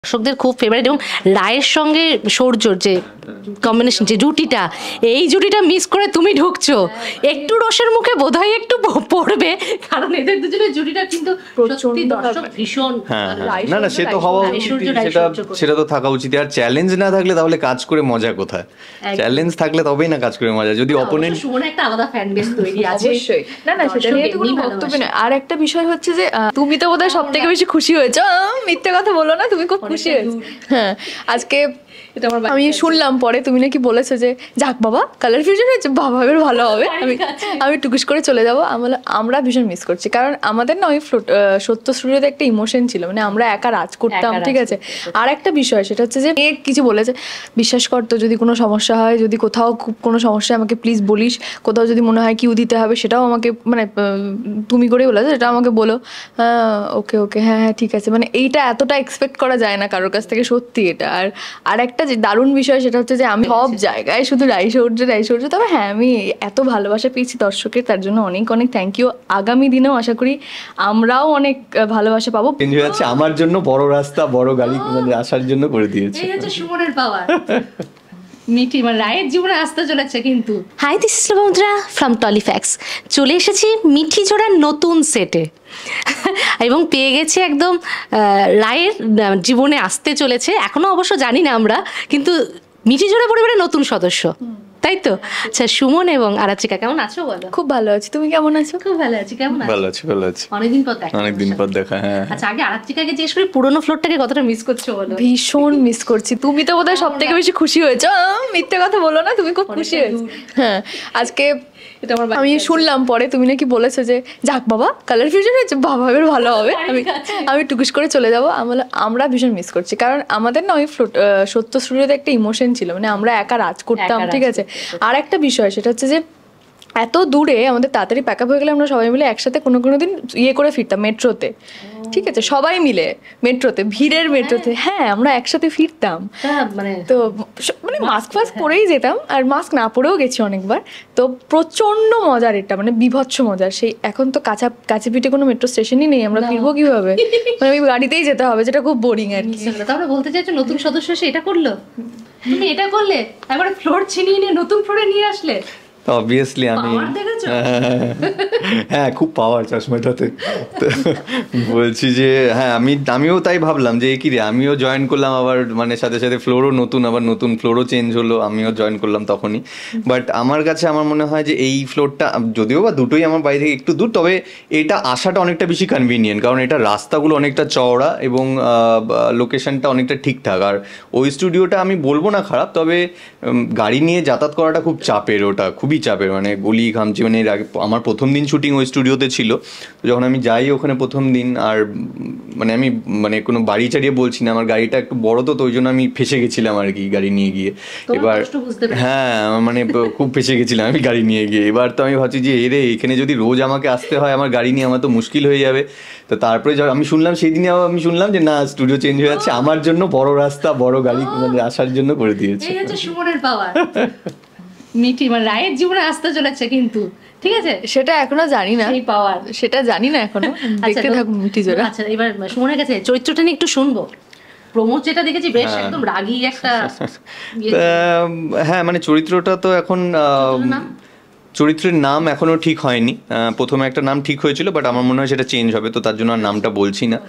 দর্শকদের খুব ফেভারিট এবং রায়ের সঙ্গে সৌর্যর যে কম্বিনেশন, যে জুটিটা, এই জুটিটা মিস করে তুমি ঢুকছো, একটু রসের মুখে বোধহয় একটু পড়বে, কারণ এদের দুজনের জুটিটা কিন্তু সত্যি দর্শক ভীষণ। না না, সে তো হওয়া উচিত, সেটা তো থাকা উচিত। আর চ্যালেঞ্জ না থাকলে তাহলে কাজ করে মজা কোথায়? চ্যালেঞ্জ থাকলে তবেই না কাজ করে মজা। যদি অপোনেন্ট, সুমন একটা আলাদা ফ্যান বেস তৈরি আছে অবশ্যই। না না, সেটা নিয়ে তো কোনো বক্তব্য নেই। আর একটা বিষয় হচ্ছে যে তুমি তো বোধহয় সবথেকে বেশি খুশি হয়েছো, মিথ্যে কথা বলো না, তুমি খুব খুশি হয়েছো। হ্যাঁ, আজকে আমি শুনলাম পরে তুমি নাকি বলেছো যে যাক বাবা কালার ফিউশন হয়েছে, বাবা এবার ভালো হবে, আমি টুকুস করে চলে যাবো। আমরা ভীষণ মিস করছি, কারণ আমাদের না ওই সত্য স্টুডিওতে একটা ইমোশন ছিল, মানে আমরা একা রাজ করতাম, ঠিক আছে। আর একটা বিষয় সেটা হচ্ছে যে কিছু বলেছে, বিশ্বাস করতো যদি কোনো সমস্যা হয়, যদি কোথাও খুব কোনো সমস্যা আমাকে প্লিজ বলিস, কোথাও যদি মনে হয় কিউ দিতে হবে সেটাও আমাকে, মানে তুমি করেই বলেছো, সেটা আমাকে বলো। হ্যাঁ ওকে ওকে, হ্যাঁ হ্যাঁ ঠিক আছে, মানে এইটা এতটা এক্সপেক্ট করা যায় না কারোর কাছ থেকে, সত্যি এটা। আর একটা যে দারুণ বিষয় সেটা হচ্ছে যে আমি সব জায়গায় শুধু রাইসৌর্য, তবে হ্যাঁ আমি এত ভালোবাসা পেয়েছি দর্শকের, তার জন্য অনেক অনেক থ্যাংক ইউ। আগামী দিনেও আশা করি আমরাও অনেক ভালোবাসা পাবো। আমার জন্য বড় রাস্তা বড় গাড়ি আসার জন্য করে দিয়েছে, এই হচ্ছে সুমনের পাওয়ার। মিঠি মানে রায়ের জীবনে আসতে চলেছে কিন্তু। Hi, this is Lopamudra from Tollyfax. চলে এসেছি মিঠি জোড়ার নতুন সেটে এবং পেয়ে গেছি একদম রায়ের জীবনে আসতে চলেছে, এখনো অবশ্য জানি না আমরা, কিন্তু মিঠি জোড়া পরিবারের নতুন সদস্য, তাই তো? আচ্ছা, সুমন এবং আরাত্রিকা কেমন আছো বলো? খুব ভালো আছি, তুমি কেমন আছো? খুব ভালো আছি। কেমন আছো? ভালো আছি। অনেকদিন পর দেখা। হ্যাঁ, আচ্ছা, আগে আরাত্রিকাকে জিজ্ঞেস করি পুরোনো ফ্লোরটাকে কতটা মিস করছো বলো? ভীষণ মিস করছি। তুমি তো বোধহয় সবথেকে বেশি খুশি হয়েছো, মিথ্যে কথা বলো না, তুমি খুব খুশি হয়েছো। হ্যাঁ, আজকে আমি শুনলাম পরে তুমি নাকি বলেছো যে যাক বাবা কালার ফিউশন হয়েছে, বাবা এবার ভালো হবে, আমি টুকুস করে চলে যাবো। আমরা ভীষণ মিস করছি, কারণ আমাদের না ওই সত্য স্টুডিওতে একটা ইমোশন ছিল, মানে আমরা একা রাজ করতাম, ঠিক আছে। আর একটা বিষয় সেটা হচ্ছে যে এত দূরে আমাদের তাড়াতাড়ি প্যাক আপ হয়ে গেলে আমরা সবাই মিলে একসাথে কোনো দিন ইয়ে করে ফিরতাম মেট্রোতে, ঠিক আছে, সবাই মিলে মেট্রোতে, ভিড়ের মেট্রোতে। হ্যাঁ, আমরা একসাথে ফিরতাম, তো মানে মাস্ক ফাস্ক পরেই যেতাম, আর মাস্ক না পরেও গেছি অনেকবার। তো প্রচন্ড মজার এটা, মানে বিভৎস মজার। সেই এখন তো কাছে পিঠে কোনো মেট্রো স্টেশনই নেই, আমরা ফিরবো কিভাবে? মানে ওই গাড়িতেই যেতে হবে, যেটা খুব বোরিং আর কি। তাহলে বলতে চাইছো নতুন সদস্য এসে এটা করলো, তুমি এটা করলে, একবারে ফ্লোর ছিনিয়ে নিয়ে নতুন ফ্লোরে নিয়ে আসলে। অবভিয়াসলি আমি হ্যাঁ খুব পাওয়ার চশমাটাতে। তো বলছি যে হ্যাঁ আমিও তাই ভাবলাম যে কি রে, আমিও জয়েন করলাম আবার, মানে সাথে সাথে ফ্লোরও নতুন, আবার নতুন ফ্লোরও চেঞ্জ হলো, আমিও জয়েন করলাম তখনই। বাট আমার কাছে আমার মনে হয় যে এই ফ্লোরটা, যদিও বা দুটোই আমার বাড়ি থেকে একটু দূর, তবে এটা আসাটা অনেকটা বেশি কনভিনিয়েন্ট, কারণ এটা রাস্তাগুলো অনেকটা চওড়া এবং লোকেশনটা অনেকটা ঠিকঠাক। আর ওই স্টুডিওটা আমি বলবো না খারাপ, তবে গাড়ি নিয়ে যাতায়াত করাটা খুব চাপের, ওটা খুবই চাপের, মানে গলি ঘামছি। মানে আমার প্রথম দিন শুটিং ওই স্টুডিওতে ছিল, যখন আমি যাই ওখানে প্রথম দিন, আর মানে আমি মানে কোনো বাড়ি চাড়িয়ে বলছি না, আমার গাড়িটা একটু বড়, তো ওই জন্য আমি ফেসে গেছিলাম আর কি গাড়ি নিয়ে গিয়ে। এবার হ্যাঁ মানে খুব ফেসে গেছিলাম আমি গাড়ি নিয়ে গিয়ে। এবার তো আমি ভাবছি যে এরে এখানে যদি রোজ আমাকে আসতে হয় আমার গাড়ি নিয়ে, আমার তো মুশকিল হয়ে যাবে। তো তারপরে আমি শুনলাম সেই দিনে আমি শুনলাম যে না, স্টুডিও চেঞ্জ হয়ে যাচ্ছে, আমার জন্য বড় রাস্তা বড় গাড়ি আসার জন্য করে দিয়েছে। এই হচ্ছে সুমনের পাওয়ার। মিঠি মানে রায়ের জীবনে আসতে চলেছে কিন্তু, ঠিক আছে, সেটা এখনো জানি না, এই পাওয়ার সেটা জানি না এখনো, দেখতে থাকুন মিঠি জোড়া। আচ্ছা, এবার সুমনের কাছে চরিত্রটা নিয়ে একটু শুনবো। প্রমোদ যেটা দেখেছি বেশ একদম রাগী একটা। হ্যাঁ মানে চরিত্রটা তো এখন চরিত্রের নাম এখনো ঠিক হয়নি। প্রথমে একটা নাম ঠিক হয়েছিল, বাট আমার মনে হয় সেটা চেঞ্জ হবে, তো তার জন্য আর নামটা বলছি না।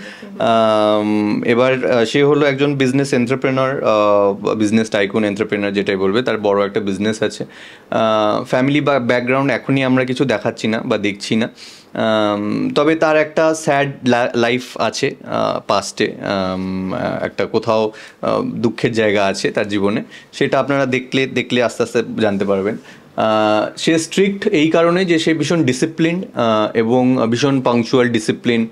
এবার সে হলো একজন business entrepreneur, business tycoon entrepreneur যেটাই বলবে, তার বড় একটা বিজনেস আছে। ফ্যামিলি বা ব্যাকগ্রাউন্ড এখনই আমরা কিছু দেখাচ্ছি না বা দেখছি না, তবে তার একটা স্যাড লাইফ আছে পাস্টে, একটা কোথাও দুঃখের জায়গা আছে তার জীবনে, সেটা আপনারা দেখলে আস্তে আস্তে জানতে পারবেন। সে স্ট্রিক্ট এই কারণে যে সে ভীষণ ডিসিপ্লিন এবং ভীষণ পাংচুয়াল, ডিসিপ্লিন,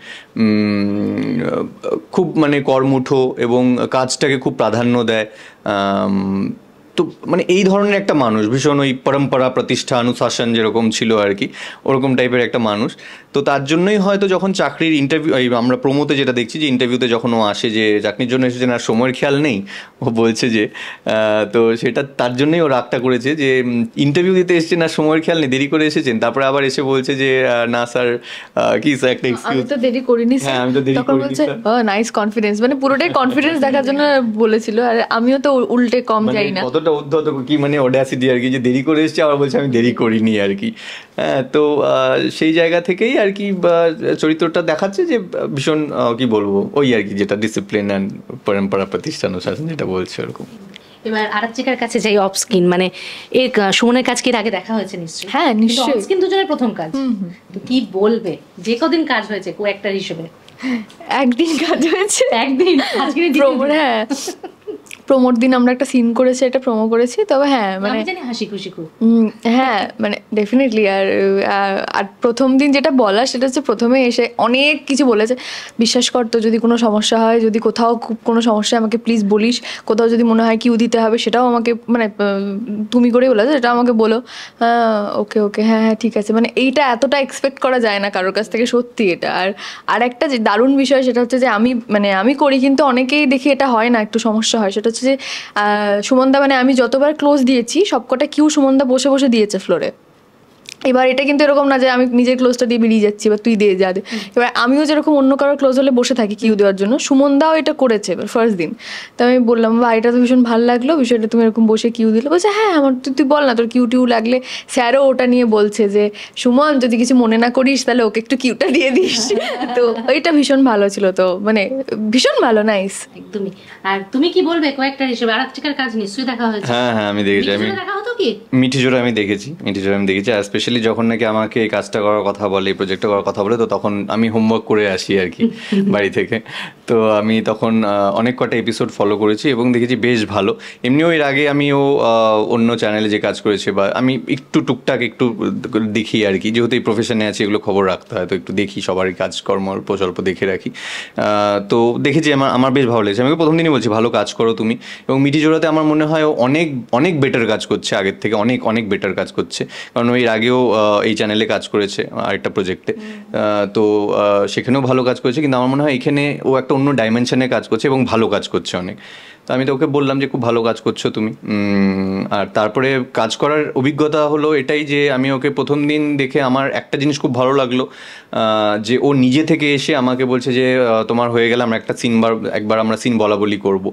খুব মানে কর্মঠো এবং কাজটাকে খুব প্রাধান্য দেয়। তো মানে এই ধরনের একটা মানুষ, ভীষণ ওই পরম্পরা প্রতিষ্ঠা অনুশাসন যেরকম ছিল আর কি, ওরকম টাইপের একটা মানুষ। তো তার জন্যই হয়তো যখন চাকরির ইন্টারভিউ, আমরা প্রোমোতে যেটা দেখছি যে ইন্টারভিউতে যখন ও আসে যে চাকরির জন্য এসেছেন আর সময়ের খেয়াল নেই, ও বলছে যে তো সেটা তার জন্যই ও রাগটা করেছে যে ইন্টারভিউ দিতে এসেছেন আর সময়ের খেয়াল নেই, দেরি করে এসেছেন। তারপরে আবার এসে বলছে যে না স্যার কি স্যার একটা এক্সকিউজ, আমি তো দেরি করিনি স্যার। হ্যাঁ আমি তো দেরি তখন করিনি বলছে স্যার। নাইস কনফিডেন্স, মানে পুরোটাই কনফিডেন্স দেখার জন্য বলেছিল। আর আমিও তো উল্টে কম মানে যাই না। কতটা উদ্ধত কি মানে অডাসিটি আর কি, যে দেরি করে এসেছে আবার বলছে আমি দেরি করিনি আর কি। হ্যাঁ, তো সেই জায়গা থেকেই আর কি চরিত্রটা দেখাচ্ছে যে ভীষণ কি বলবো ওই আর কি, যেটা ডিসিপ্লিন অ্যান্ড পরম্পরা প্রতিষ্ঠান অনুশাসন যেটা বলছে ওরকম। এবার আরাত্রিকার কাছে যাই অফ স্ক্রিন, মানে এর সুমনের কাজ কি এর আগে দেখা হয়েছে নিশ্চয়ই? হ্যাঁ নিশ্চয়ই। অফ স্ক্রিন দুজনের প্রথম কাজ, তো কি বলবে যে কদিন কাজ হয়েছে কো অ্যাক্টর হিসেবে? একদিন কাজ হয়েছে, একদিন আজকে হ্যাঁ প্রোমোর দিন আমরা একটা সিন করেছি, একটা প্রোমো করেছি। তবে হ্যাঁ মানে আমি জানি হাসি খুশি খুব। হ্যাঁ মানে ডেফিনেটলি। আর প্রথম দিন যেটা বলা সেটা হচ্ছে প্রথমে এসে অনেক কিছু বলেছে, বিশ্বাস করতো যদি কোনো সমস্যা হয়, যদি কোথাও খুব কোনো সমস্যা আমাকে প্লিজ বলিস, কোথাও যদি মনে হয় কিউ দিতে হবে সেটাও আমাকে মানে তুমি করেই বলেছে, সেটা আমাকে বলো। ওকে ওকে হ্যাঁ হ্যাঁ ঠিক আছে, মানে এইটা এতটা এক্সপেক্ট করা যায় না কারোর কাছ থেকে, সত্যি এটা। আর একটা যে দারুণ বিষয় সেটা হচ্ছে যে আমি করি কিন্তু অনেকেই দেখি এটা হয় না, একটু সমস্যা হয়। সেটা হচ্ছে যে সুমনদা মানে আমি যতবার ক্লোজ দিয়েছি সবকটা কিউ সুমনদা বসে বসে দিয়েছে ফ্লোরে। এবার এটা কিন্তু এরকম না যে আমি নিজের ক্লোজটা দিয়ে বেরিয়ে যাচ্ছি এবার তুই দিয়ে যা দে। এবার আমিও যেরকম অন্য কারোর ক্লোজ হলে বসে থাকি কিউ দেওয়ার জন্য, সুমনদাও এটা করেছে এবার ফার্স্ট দিন। তো আমি বললাম বা এটা তো ভীষণ ভালো লাগলো বিষয়টা, তুমি এরকম বসে কিউ দিলে। বলছে হ্যাঁ আমার তুই বল না তোর কিউ টিউ লাগলে। স্যারও ওটা নিয়ে বলছে যে সুমন যদি কিছু মনে না করিস তাহলে ওকে একটু কিউটা দিয়ে দিস। তো ওইটা ভীষণ ভালো ছিল, তো মানে ভীষণ ভালো, নাইস একদমই। আর তুমি কি বলবে কো অ্যাক্টর হিসেবে? আরাত্রিকার কাজ নিশ্চয়ই দেখা হয়েছে। হ্যাঁ হ্যাঁ আমি দেখেছি, আমি দেখা হতো কি মিঠি জোড়া আমি দেখেছি, আর স্পেশালি যখন নাকি আমাকে এই কাজটা করার কথা বলে, এই প্রজেক্টটা করার কথা বলে, তো তখন আমি হোমওয়ার্ক করে আসি আর কি বাড়ি থেকে। তো আমি তখন অনেক কটা এপিসোড ফলো করেছি এবং দেখেছি বেশ ভালো। এমনিও এর আগে আমিও অন্য চ্যানেলে যে কাজ করেছে বা আমি একটু টুকটাক একটু দেখি আর কি, যেহেতু এই প্রফেশনে আছি এগুলো খবর রাখতে হয়, তো একটু দেখি সবারই কাজকর্ম প্রকল্প দেখে রাখি। তো দেখেছি আমার বেশ ভালো লেগেছে। আমি প্রথম দিনই বলছি ভালো কাজ করো তুমি। এবং মিঠি জোড়াতে আমার মনে হয় অনেক অনেক বেটার কাজ করছে আগের থেকে, অনেক অনেক বেটার কাজ করছে, কারণ এর আগেও এই চ্যানেলে কাজ করেছে আরেকটা প্রজেক্টে। তো সেখানেও ভালো কাজ করেছে, কিন্তু আমার মনে হয় এখানে ও একটা অন্য ডাইমেনশনে কাজ করছে এবং ভালো কাজ করছে অনেক। তো আমি তো ওকে বললাম যে খুব ভালো কাজ করছো তুমি। আর তারপরে কাজ করার অভিজ্ঞতা হলো এটাই যে আমি ওকে প্রথম দিন দেখে আমার একটা জিনিস খুব ভালো লাগলো, যে ও নিজে থেকে এসে আমাকে বলছে যে তোমার হয়ে গেলে আমরা একটা একবার আমরা সিন বলা বলি করবো।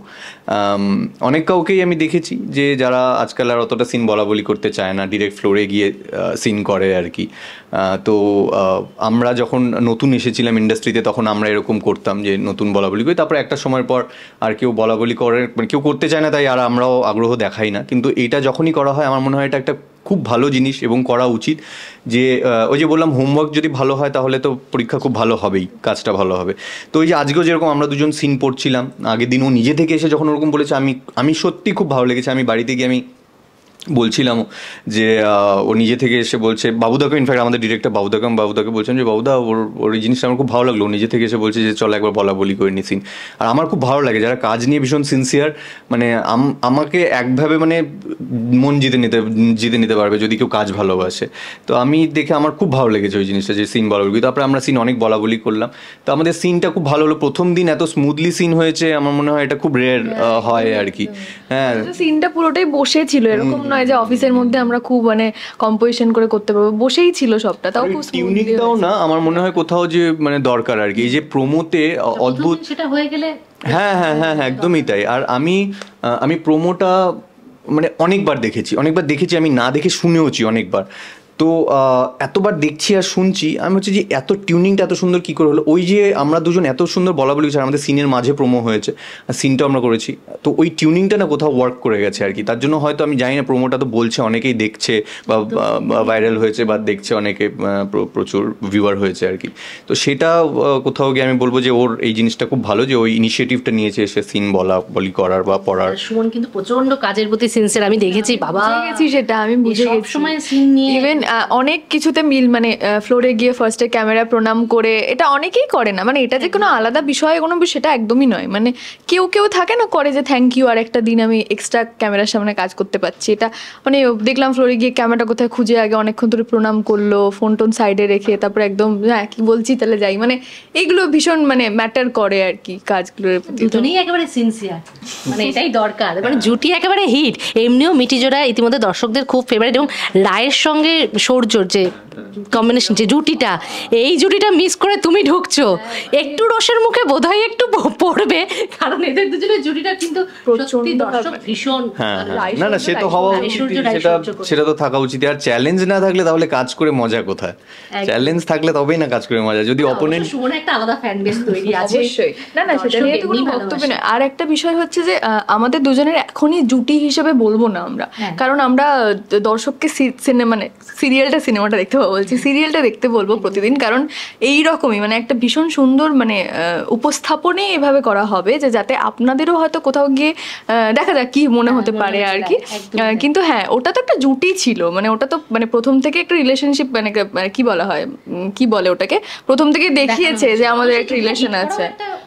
অনেক কাউকেই আমি দেখেছি যে যারা আজকাল আর অতটা সিন বলা বলি করতে চায় না, ডিরেক্ট ফ্লোরে গিয়ে সিন করে আর কি। তো আমরা যখন নতুন এসেছিলাম ইন্ডাস্ট্রিতে তখন আমরা এরকম করতাম যে নতুন বলা বলি করি, তারপরে একটা সময়ের পর আর কেউ বলা বলি করে মানে কেউ করতে চায় না, তাই আর আমরাও আগ্রহ দেখাই না। কিন্তু এটা যখনই করা হয় আমার মনে হয় এটা একটা খুব ভালো জিনিস এবং করা উচিত। যে ওই যে বললাম হোমওয়ার্ক যদি ভালো হয় তাহলে তো পরীক্ষা খুব ভালো হবেই, কাজটা ভালো হবে। তো ওই যে আজকেও যেরকম আমরা দুজন সিন পড়ছিলাম, আগের দিন ও নিজে থেকে এসে যখন ওরকম বলেছে আমি সত্যি খুব ভালো লেগেছে। আমি বাড়িতে গিয়ে আমি বলছিলাম যে ও নিজে থেকে এসে বলছে বাবুদাকে, ইনফ্যাক্ট আমাদের ডিরেক্টর বাবুদাকে বলছেন যে বাবুদা ওর এই জিনিসটা আমার খুব ভালো লাগলো, ও নিজে থেকে এসে বলছে যে চল একবার বলা বলি করে নি সিন। আর আমার খুব ভালো লাগে যারা কাজ নিয়ে ভীষণ সিনসিয়ার, মানে আমাকে একভাবে মানে মন জিতে নিতে পারবে যদি কেউ কাজ ভালোবাসে। তো আমি দেখে আমার খুব ভালো লেগেছে ওই জিনিসটা যে সিন বলা বলি। তারপরে আমরা সিন অনেক বলা বলি করলাম, তো আমাদের সিনটা খুব ভালো হলো। প্রথম দিন এত স্মুথলি সিন হয়েছে, আমার মনে হয় এটা খুব রেয়ার হয় আর কি। হ্যাঁ সিনটা পুরোটাই বসেছিল, এরকম নয় যে অফিসের মধ্যে আমরা খুব মানে কম্পোজিশন করে করতে পারবো, বসেই ছিল সবটা। তাও খুব টিউনিংটাও না আমার মনে হয় কোথাও যে মানে দরকার আর কি, এই যে প্রোমোতে অদ্ভুত সেটা হয়ে গেলে। হ্যাঁ হ্যাঁ হ্যাঁ হ্যাঁ একদমই তাই। আর আমি প্রোমোটা মানে অনেকবার দেখেছি, আমি না দেখে শুনেওছি অনেকবার। তো এতবার দেখছি আর শুনছি আমি হচ্ছে যে এত টিউনিংটা এত সুন্দর কী করে হলো। ওই যে আমরা দুজন এত সুন্দর বলা বলি হচ্ছে, আমাদের সিনের মাঝে প্রোমো হয়েছে আর সিনটাও আমরা করেছি, তো ওই টিউনিংটা না কোথাও ওয়ার্ক করে গেছে আর কি। তার জন্য হয়তো আমি জানি না, প্রোমোটা তো বলছে অনেকেই দেখছে বা ভাইরাল হয়েছে বা দেখছে অনেকে, প্রচুর ভিউয়ার হয়েছে আর কি। তো সেটা কোথাও গিয়ে আমি বলবো যে ওর এই জিনিসটা খুব ভালো যে ওই ইনিশিয়েটিভটা নিয়েছে এসে সিন বলা বলি করার বা পড়ার। সুমন কিন্তু প্রচন্ড কাজের প্রতি সিনসিয়ার, আমি দেখেছি বাবা, বুঝে গেছি সেটা, আমি বুঝে গেছি সময় সিন নিয়ে। ইভেন অনেক কিছুতে মিল, মানে ফ্লোরে গিয়ে ফার্স্টে ক্যামেরা প্রণাম করে, এটা অনেকেই করে না, মানে এটা যে কোনো আলাদা বিষয় কোনো সেটা একদমই নয়। মানে কেউ কেউ থাকে না করে যে থ্যাংক ইউ, আর একটা দিন আমি এক্সট্রা ক্যামেরার সামনে কাজ করতে পারছি, এটা মানে দেখলাম ফ্লোরে গিয়ে ক্যামেরাটা কোথায় খুঁজে আগে অনেকক্ষণ ধরে প্রণাম করলো, ফোন টোন সাইডে রেখে তারপরে একদম হ্যাঁ কি বলছি তাহলে যাই, মানে এইগুলো ভীষণ মানে ম্যাটার করে আর কি কাজগুলোর প্রতি। দুজনেই একেবারে সিনসিয়ার, মানে এটাই দরকার, মানে জুটি একেবারে হিট। এমনিও মিঠি জোড়া ইতিমধ্যে দর্শকদের খুব ফেভারিট, এবং রায়ের সঙ্গে সৌর্যর যে কম্বিনেশন, যে জুটিটা, এই জুটিটা মিস করে তুমি ঢুকছো, একটু রসের মুখে বোধহয় একটু পড়বে, কারণ এদের দুজনের জুটিটা কিন্তু সত্যি দর্শক ভীষণ। হ্যাঁ না না, সে তো হওয়া উচিত, সেটা তো থাকা উচিত। আর চ্যালেঞ্জ না থাকলে তাহলে কাজ করে মজা কোথায়? চ্যালেঞ্জ থাকলে তবেই না কাজ করে মজা। যদি অপোনেন্ট, সুমন একটা আলাদা ফ্যান বেস তৈরি আছে, অবশ্যই। না না, সেটা নিয়ে তো কোনো বক্তব্য নেই। আর একটা বিষয় হচ্ছে যে আমাদের দুজনের এখনই জুটি হিসেবে বলবো না আমরা, কারণ আমরা দর্শককে মানে সিনেমাটা দেখতে বলছি, সিরিয়ালটা দেখতে বলবো প্রতিদিন, কারণ এই রকমই মানে একটা ভীষণ সুন্দর মানে উপস্থাপনে এভাবে করা হবে যে যাতে আপনাদেরও হয়তো কোথাও গিয়ে দেখা যাক কি মনে হতে পারে আর কি। কিন্তু হ্যাঁ, ওটা তো একটা জুটি ছিল, মানে ওটা তো মানে প্রথম থেকে একটা রিলেশনশিপ, মানে কি বলা হয়, কি বলে ওটাকে, প্রথম থেকে দেখিয়েছে যে আমাদের একটা রিলেশন আছে।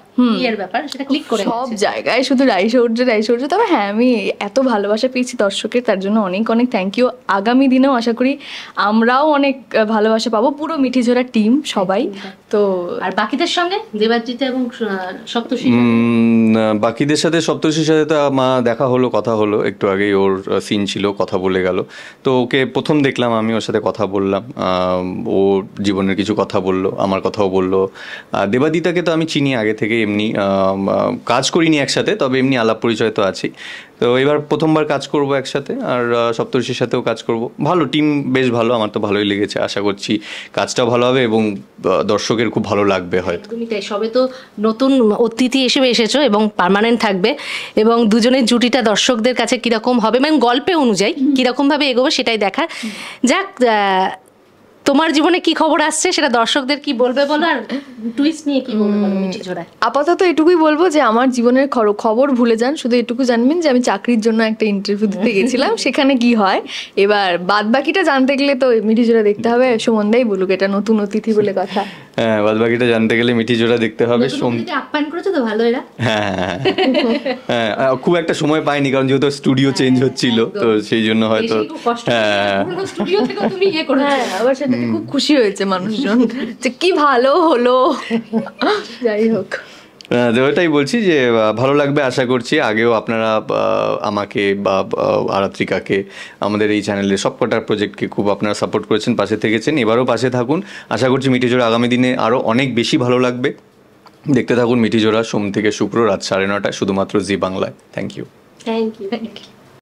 সব জায়গায় শুধু রাইসৌর্য। তবে হ্যাঁ, আমি এত ভালোবাসা পেয়েছি দর্শকের, তার জন্য অনেক অনেক থ্যাংক ইউ। আগামী দিনেও আশা করি আমরাও অনেক ভালোবাসা পাবো, পুরো মিঠি ঝোড়া টিম সবাই। তো আর বাকিদের সঙ্গে দেবাজিৎ এবং সপ্তর্ষি, বাকিদের সাথে সপ্তর্ষির সাথে তো দেখা হলো, কথা হলো একটু আগেই, ওর সিন ছিল, কথা বলে গেল। তো ওকে প্রথম দেখলাম, আমি ওর সাথে কথা বললাম, ও জীবনের কিছু কথা বললো, আমার কথাও বললো। দেবাদিতাকে তো আমি চিনি আগে থেকে, এমনি কাজ করিনি একসাথে, তবে এমনি আলাপ পরিচয় তো আছেই। তো এবার প্রথমবার কাজ করব একসাথে, আর সপ্তর্ষির সাথেও কাজ করব। ভালো টিম, বেশ ভালো, আমার তো ভালোই লেগেছে। আশা করছি কাজটা ভালো হবে এবং দর্শকের খুব ভালো লাগবে হয়তো। তুমি তাই, সবে তো নতুন অতিথি হিসেবে এসেছো এবং পার্মানেন্ট থাকবে, এবং দুজনের জুটিটা দর্শকদের কাছে কিরকম হবে, মানে গল্পে অনুযায়ী কিরকম ভাবে এগোবে সেটাই দেখার। যাক, তোমার জীবনে কি খবর আসছে সেটা দর্শকদের কি বলবে বলো, আর টুইস্ট নিয়ে কি বলবে বলো মিঠি জোড়ায়? আপাতত এটুকুই বলবো যে আমার জীবনের খবর ভুলে যান, শুধু এটুকু জানবেন যে আমি চাকরির জন্য একটা ইন্টারভিউ দিতে গেছিলাম, সেখানে কি হয়। এবার বাদ বাকিটা জানতে গেলে তো মিঠি জোড়া দেখতে হবে, সুমনদাই বলুক, এটা নতুন অতিথি বলে কথা। হ্যাঁ, বাদ বাকিটা জানতে গেলে মিঠি জোড়া দেখতে হবে। আপ্যায়ন করেছো তো ভালো এরা। হ্যাঁ, খুব একটা সময় পাইনি, কারণ যেহেতু স্টুডিও চেঞ্জ হচ্ছিল, তো সেই জন্য হয়তো আবার সেটা খুব খুশি হয়েছে মানুষজন যে কি ভালো হলো। যাই হোক, ওটাই বলছি যে ভালো লাগবে আশা করছি। আগেও আপনারা আমাকে বা আরাত্রিকাকে, আমাদের এই চ্যানেলের সবকটা প্রজেক্টকে খুব আপনারা সাপোর্ট করেছেন, পাশে থেকেছেন, এবারও পাশে থাকুন। আশা করছি মিঠি জোড়া আগামী দিনে আরও অনেক বেশি ভালো লাগবে। দেখতে থাকুন মিঠি জোড়া, সোম থেকে শুক্র রাত 9:30, শুধুমাত্র জি বাংলায়। Thank you.